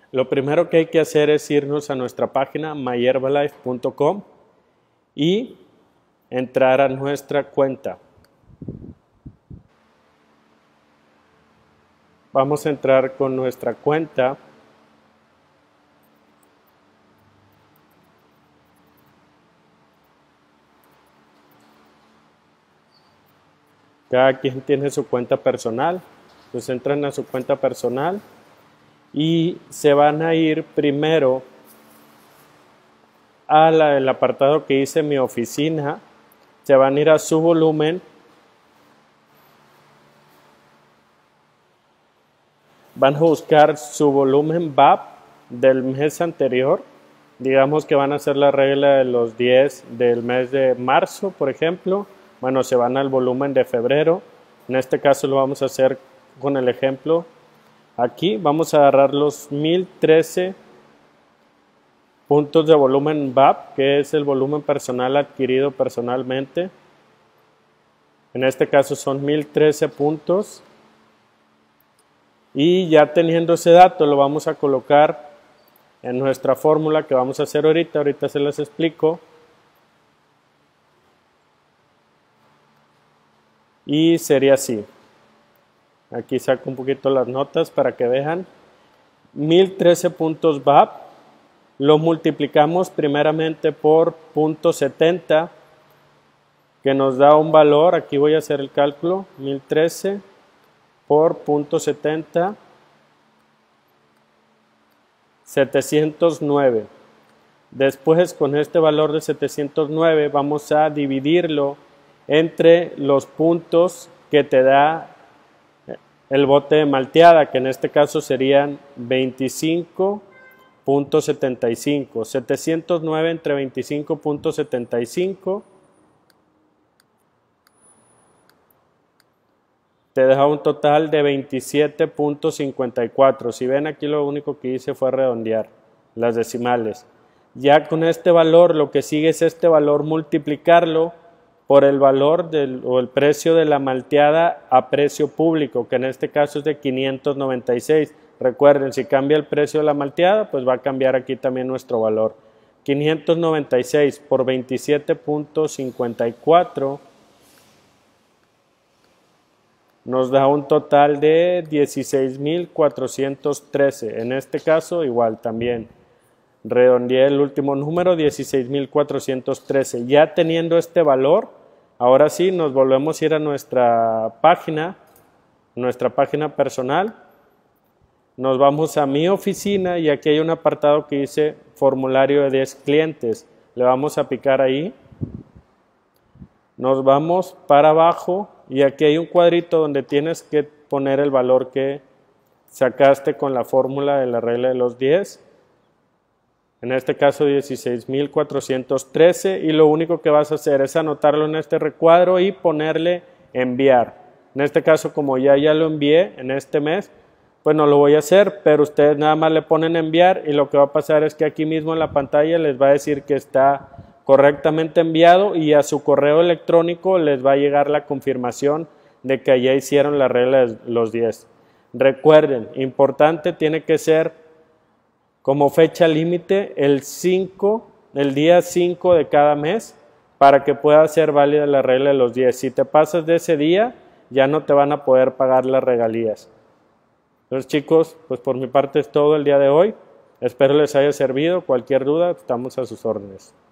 Lo primero que hay que hacer es irnos a nuestra página myherbalife.com y entrar a nuestra cuenta. Vamos a entrar con nuestra cuenta. Cada quien tiene su cuenta personal. Pues entran a su cuenta personal y se van a ir primero al apartado que dice mi oficina. Se van a ir a su volumen. Van a buscar su volumen VAP del mes anterior. Digamos que van a hacer la regla de los 10 del mes de marzo, por ejemplo. Bueno, se van al volumen de febrero. En este caso lo vamos a hacer con el ejemplo. Aquí vamos a agarrar los 1013 puntos de volumen VAP, que es el volumen personal adquirido personalmente. En este caso son 1013 puntos. Y ya teniendo ese dato lo vamos a colocar en nuestra fórmula que vamos a hacer ahorita. Ahorita se las explico. Y sería así. Aquí saco un poquito las notas para que vean. 1013 puntos VAP. Lo multiplicamos primeramente por 0.70, que nos da un valor. Aquí voy a hacer el cálculo. 1013 por 0.70, 709. Después, con este valor de 709 vamos a dividirlo entre los puntos que te da el bote de malteada, que en este caso serían 25.75. 709 entre 25.75 te da un total de 27.54. Si ven, aquí lo único que hice fue redondear las decimales. Ya con este valor, lo que sigue es este valor multiplicarlo por el valor o el precio de la malteada a precio público, que en este caso es de 596. Recuerden, si cambia el precio de la malteada, pues va a cambiar aquí también nuestro valor. 596 por 27.54 nos da un total de 16.413. En este caso, igual también redondeé el último número, 16.413. Ya teniendo este valor, ahora sí nos volvemos a ir a nuestra página personal. Nos vamos a mi oficina y aquí hay un apartado que dice formulario de 10 clientes. Le vamos a picar ahí. Nos vamos para abajo y aquí hay un cuadrito donde tienes que poner el valor que sacaste con la fórmula de la regla de los 10. En este caso 16.413, y lo único que vas a hacer es anotarlo en este recuadro y ponerle enviar. En este caso, como ya lo envié en este mes, pues no lo voy a hacer, pero ustedes nada más le ponen enviar y lo que va a pasar es que aquí mismo en la pantalla les va a decir que está correctamente enviado y a su correo electrónico les va a llegar la confirmación de que ya hicieron la regla de los 10. Recuerden, importante, tiene que ser como fecha límite el día 5 de cada mes para que pueda ser válida la regla de los 10. Si te pasas de ese día, ya no te van a poder pagar las regalías. Entonces, chicos, pues por mi parte es todo el día de hoy. Espero les haya servido. Cualquier duda, estamos a sus órdenes.